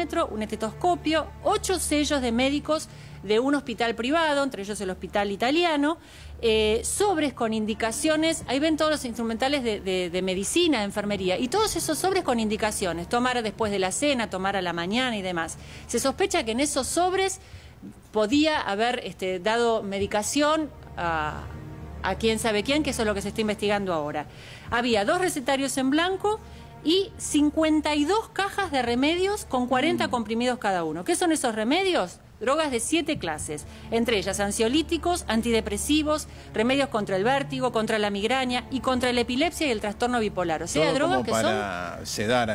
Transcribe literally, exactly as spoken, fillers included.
tensiómetro, un estetoscopio, ocho sellos de médicos de un hospital privado, entre ellos el hospital italiano, eh, sobres con indicaciones, ahí ven todos los instrumentales de, de, de medicina, de enfermería, y todos esos sobres con indicaciones, tomar después de la cena, tomar a la mañana y demás. Se sospecha que en esos sobres podía haber este, dado medicación a, a quién sabe quién, que eso es lo que se está investigando ahora. Había dos recetarios en blanco y cincuenta y dos cajas de remedios con cuarenta comprimidos cada uno. ¿Qué son esos remedios? Drogas de siete clases, entre ellas ansiolíticos, antidepresivos, remedios contra el vértigo, contra la migraña y contra la epilepsia y el trastorno bipolar. O sea, todo drogas como que para son... sedar